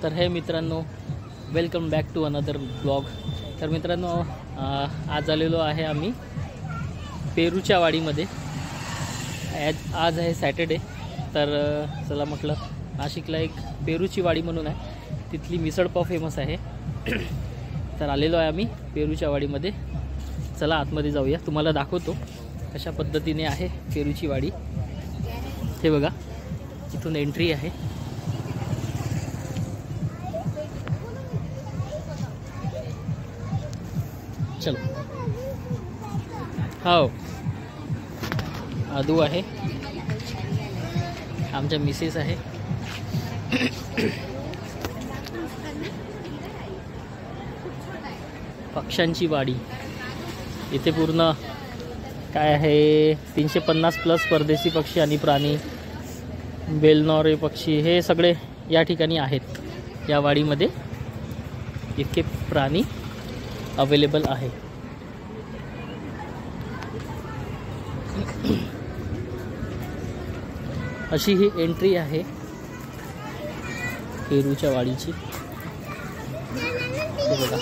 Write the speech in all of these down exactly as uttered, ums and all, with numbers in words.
तर हे मित्रांनो, welcome back to another blog. तर मित्रांनो, आज आलेलो आहे आम्ही पेरूच्या वाडीमध्ये. आज आहे सॅटर्डे. तर चला म्हटलं, नाशिकला एक पेरूची वाडी म्हणून आहे, तिथली मिसळपाव फेमस आहे. तर आलेलो आहे आम्ही पेरूच्या वाडीमध्ये. चला आतमध्ये जाऊया, तुम्हाला दाखवतो कशा पद्धतीने आहे पेरूची वाडी. हे बघा, इथून एंट्री आहे. चलो. हो, आदू आहे, आमच्या मिसेस आहे. पक्ष्यांची वाडी. इथे पूर्ण काय आहे, तीनशे पन्नास प्लस परदेशी पक्षी आणि प्राणी, बेलनॉरे पक्षी, हे सगळे या ठिकाणी आहेत. या वाडीमध्ये इतके प्राणी अवेलेबल आहे. अशी ही एंट्री आहे पेरूच्या वाडीची. हे बघा,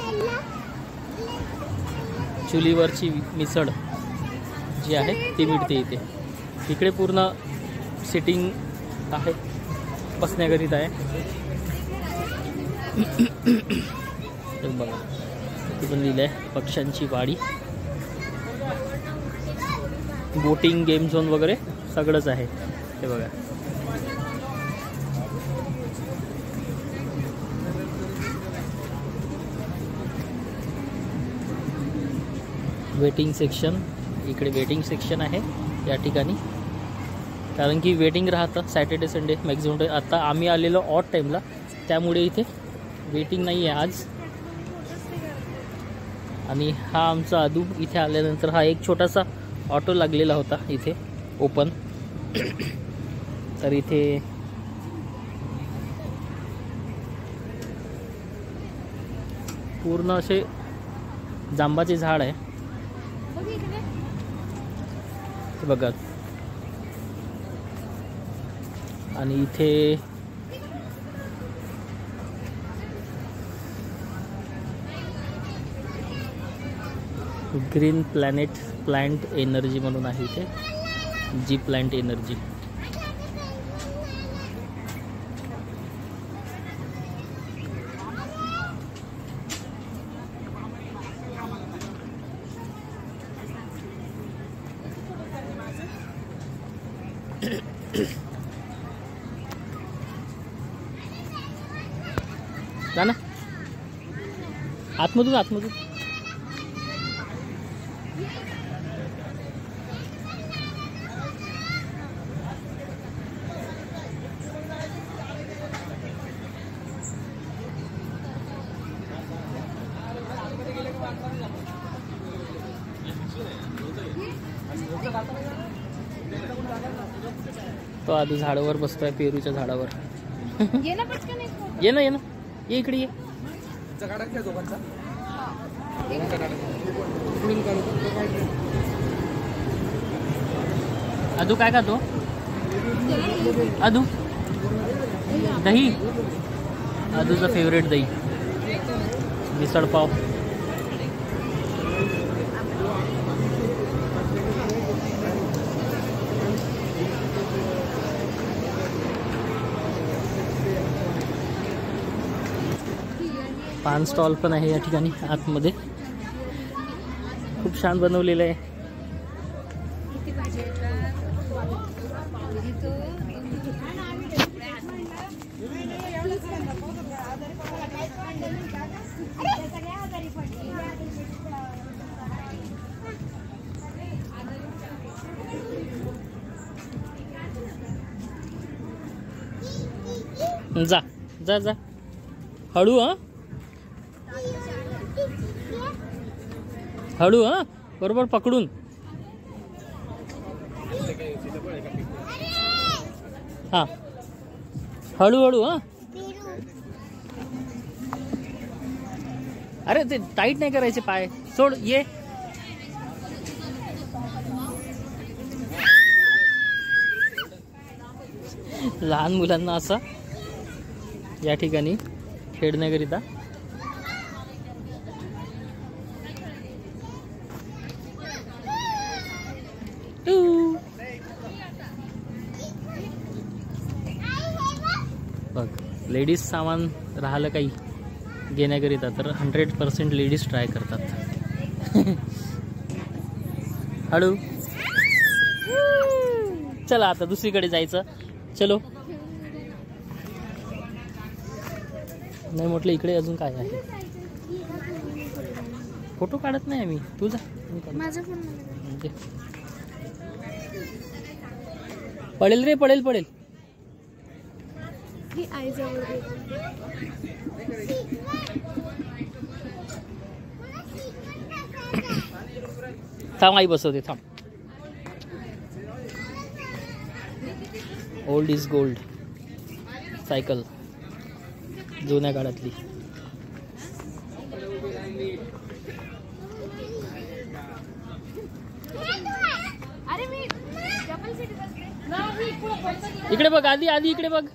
चुलीवरची मिसळ जी आहे ती मिळते इथे. इकडे पूर्ण सिटिंग आहे, बसण्याकरिता आहे. तर बघा, इथे पण लिहिलं आहे पक्ष्यांची वाडी. बोटिंग, गेम झोन वगैरे सगळंच आहे. हे बघा, वेटिंग सेक्शन. इकडे वेटिंग सेक्शन आहे या ठिकाणी, कारण की वेटिंग राहतं सॅटर्डे संडे मॅक्झिमम. आता आम्ही आलेलो ऑड टाईमला, त्यामुळे इथे वेटिंग नाही आहे आज. आणि हा आमचा आदू. इथे आल्यानंतर हा एक छोटासा ऑटो लागलेला होता इथे ओपन. तर इथे पूर्ण असे जांबाचे झाड आहे. बघा, आणि इथे ग्रीन प्लॅनेट प्लांट एनर्जी म्हणून आहे इथे, जी प्लांट एनर्जी. जा ना आतमधून, आतमधून. तो आधी झाडावर बसतोय, पेरूच्या झाडावर. ये ना ये ना ये इकडे ये. आदू काय खातो? आदू दही. आदूचं फेवरेट दही, मिसळपाव. पान स्टॉल पण आहे या ठिकाणी आतमध्ये. खूप छान बनवलेलं आहे. जा जा जा, हळू. हा हळू. हा बरोबर पकडून. हा हळूहळू. हा अरे ते टाईट नाही करायचे पाय, सोड. ये लहान मुलांना असा या ठिकाणी खेळण्याकरिता. बघ लेडीज सामान राहिलं काही घेण्याकरिता तर हंड्रेड पर्सेंट लेडीज ट्राय करतात. हळू चला आता दुसरीकडे जायचं. चलो. नाही म्हटलं इकडे अजून काय आहे. फोटो काढत नाही आम्ही. तुझा पडेल रे पडेल पडेल. थांब आई बसवते थांब. ओल्ड इज गोल्ड सायकल जुन्या काळातली. इकडे बघ आधी आधी इकडे बघ.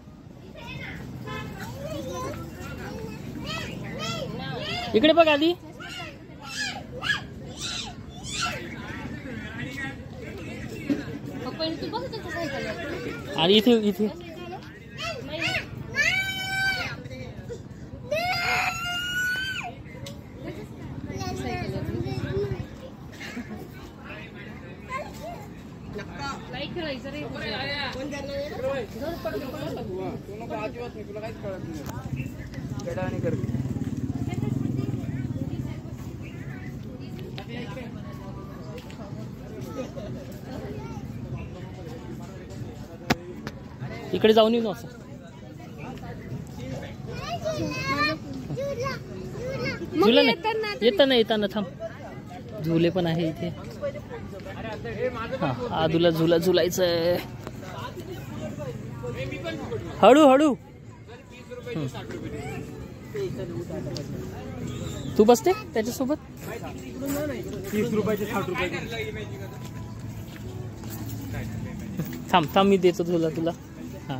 इकडे बघ आधी. आणि इथे इथे इकडे जाऊन येऊ ना असं. झुला नाही येताना येताना थांब. झुले पण आहे इथे. हा आदूला झुला झुलायचंय. हळू हळू. तू बसते त्याच्यासोबत. तीस रुपयाचे साठ रुपये. थांब थांब मी देतो झुला तुला. हा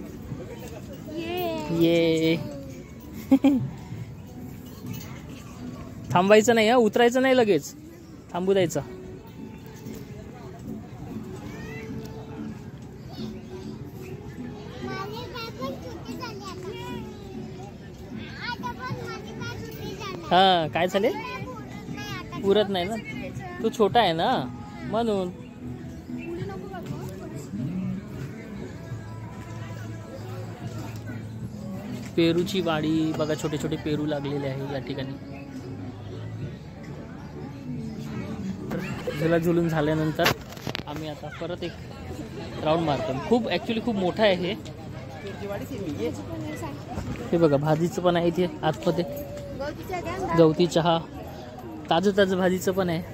ये. थांबायचं नाही हा. उतरायचं नाही लगेच. थांबू द्यायचं. हा काय झाले. पुरत नाही ना. तू छोटा आहे ना म्हणून. पेरूची वाडी बघा. छोटे छोटे पेरू लागलेले आहे या ठिकाणी. झुला झुलून झाल्यानंतर आम्ही आता परत एक राऊंड मारतो. खूप ॲक्च्युली खूप मोठा आहे हे. हे बघा भाजीचं पण आहे इथे आतमध्ये. गवती चहा ताजं ताजं भाजीचं पण आहे.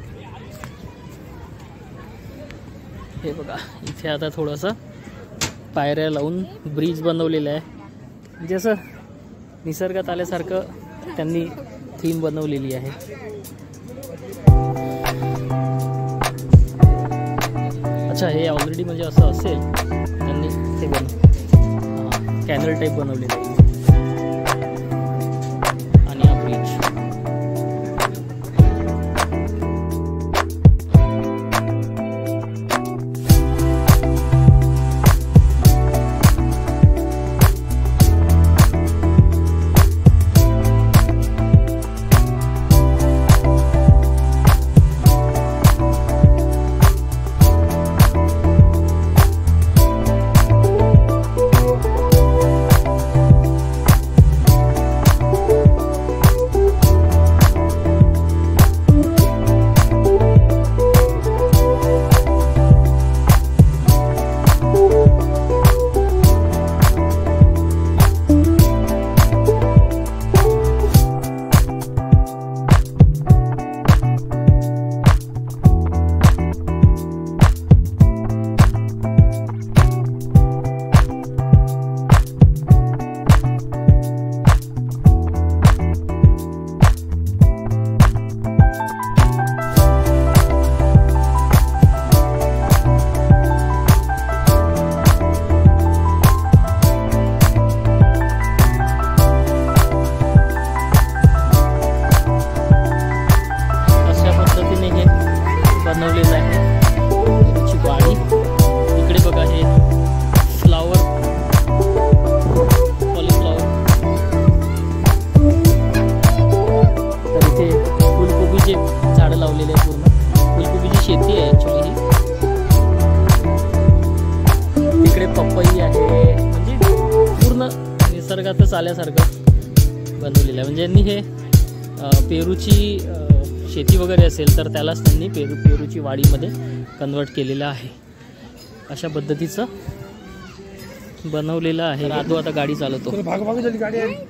हे बघा इथे आता थोडंसं पायऱ्या लावून ब्रिज बनवलेलं आहे. जसं निसर्गात आल्यासारखं त्यांनी थीम बनवलेली आहे. अच्छा हे ऑलरेडी म्हणजे असं असेल त्यांनी ते बनव कॅनल टाईप बनवलेलं आहे. आणि हा ब्रिज. निसर्गातच आल्यासारखं बनवलेलं आहे. म्हणजे यांनी हे पेरूची शेती वगैरे असेल तर त्यालाच त्यांनी पेरू पेरूची वाडीमध्ये कन्वर्ट केलेलं आहे. अशा पद्धतीचं बनवलेलं आहे. राधू आता गाडी चालवतो. भाग भाग झाली गाडी आहे.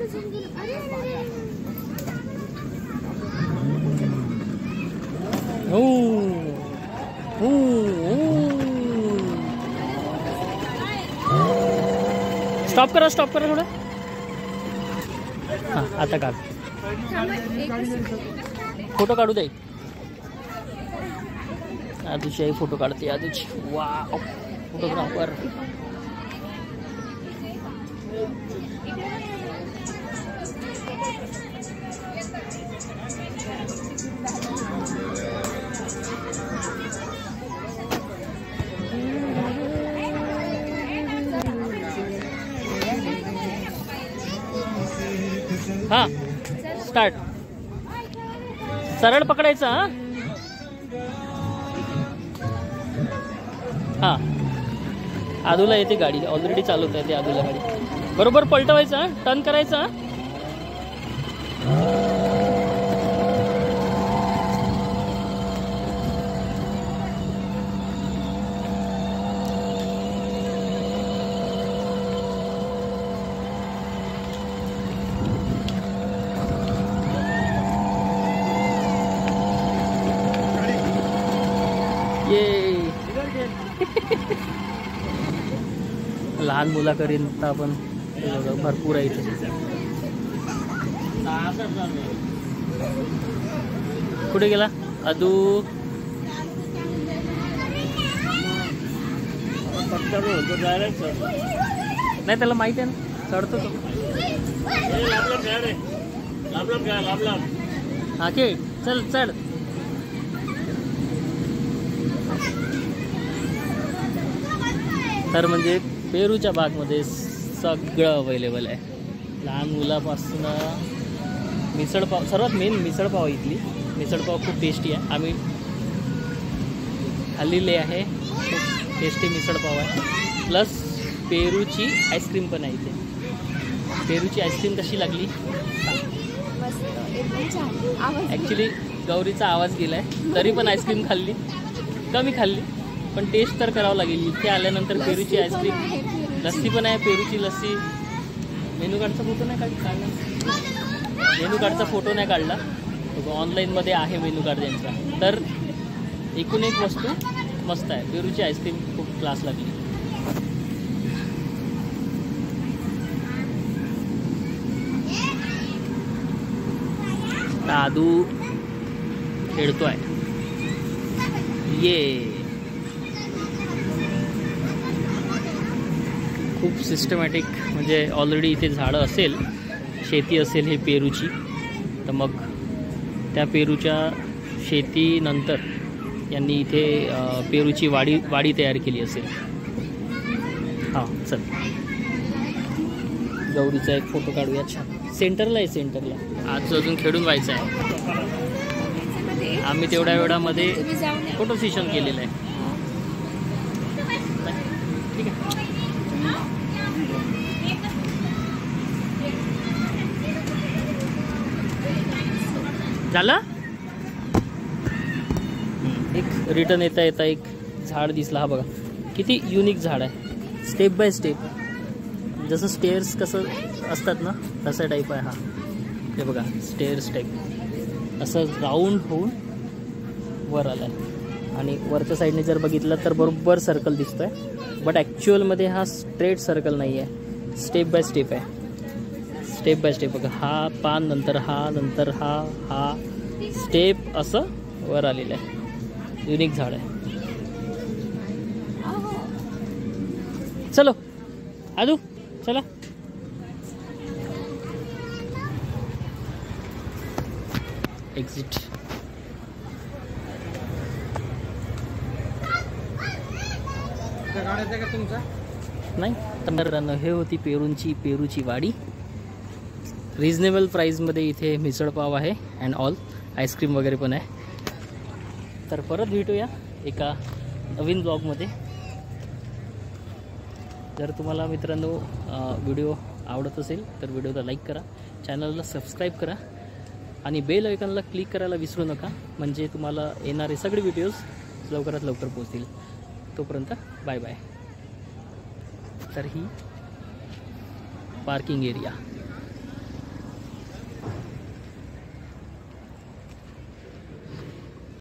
ओ ओ स्टॉप करा स्टॉप करा थोडं. हां आता काढ. फोटो काढू दे. आदूची आई फोटो काढते. आदूची वाव फोटोग्राफर. हा स्टार्ट. सरळ पकडायचं. हा हा आदूला येते गाडी. ऑलरेडी चालवता येते आदूला गाडी. बरोबर पलटवायचा. टर्न करायचा. लहान मुलाकरिता पण भरपूर आहे इथे. कुठे गेला आदू? नाही त्याला माहिती आहे ना चढतो तो. हा के चल चढ. तर म्हणजे पेरूच्या बागमध्ये सगळं अवेलेबल आहे. लहान मुलापासून मिसळपाव. सर्वात मेन मिसळपाव. इथली मिसळपाव खूप टेस्टी आहे. आम्ही खाल्लेली आहे. खूप टेस्टी मिसळपाव आहे. प्लस पेरूची आईस्क्रीम पण आहे इथे. पेरूची आईस्क्रीम कशी लागली? ॲक्च्युली गौरीचा आवाज गेला आहे तरी पण आईस्क्रीम खाल्ली. कमी खाल्ली पण टेस्ट तर करावं लागेल. इथे आल्यानंतर पेरूची आईस्क्रीम. लस्सी पण आहे. पेरूची लस्सी. मेनू कार्डचा फोटो नाही काढला. मेनू कार्डचा फोटो नाही काढला. ऑनलाईनमध्ये आहे मेनू कार्ड त्यांचा. तर एकूण एक वस्तू मस्त आहे. पेरूची आईस्क्रीम खूप क्लास लागली. आदू खेळतो आहे. ये खूप सिस्टमॅटिक. म्हणजे ऑलरेडी इथे झाडं असेल, शेती असेल हे पेरूची. तर मग त्या पेरूच्या शेतीनंतर यांनी इथे पेरूची वाडी वाडी तयार केली असेल. हां चल गौरीचा एक फोटो काढूया. छान सेंटरला आहे. सेंटरला आज अजून खेळून व्हायचं आहे. आम्ही तेवढ्या वेळामध्ये फोटो सेशन केलेलं आहे. ठीक आहे. झालं. एक रिटर्न येता येता एक झाड दिसला. हा बघा किती युनिक झाड आहे. स्टेप बाय स्टेप जसं स्टेअर्स कसं असतात ना तसं टाईप आहे हा. हे बघा स्टेअर्स टाईप असं राऊंड होऊन वर आला आहे. आणि वरच्या साईडने जर बघितलं तर बरोबर सर्कल दिसतोय. बट ॲक्च्युअलमध्ये हा स्ट्रेट सर्कल नाही आहे. स्टेप बाय स्टेप आहे. स्टेप बाय स्टेप बघा. हा पान नंतर हा नंतर हा हा स्टेप असं वर आलेलं आहे. युनिक झाड आहे. चलो आदू चला. एक्झिट. नाही तर हे होती पेरूंची पेरूची वाडी. रिजनेबल प्राईजमध्ये इथे मिसळपाव आहे अँड ऑल. आईस्क्रीम वगैरे पण आहे. तर परत भेटूया एका नवीन ब्लॉगमध्ये. जर तुम्हाला मित्रांनो व्हिडिओ आवडत असेल तर व्हिडिओला लाईक करा, चॅनलला सबस्क्राईब करा आणि बेल आयकॉनला क्लिक करायला विसरू नका, म्हणजे तुम्हाला येणारे सगळे व्हिडिओज लवकरात लवकर पोहोचतील. तोपर्यंत बाय बाय. तर ही पार्किंग एरिया.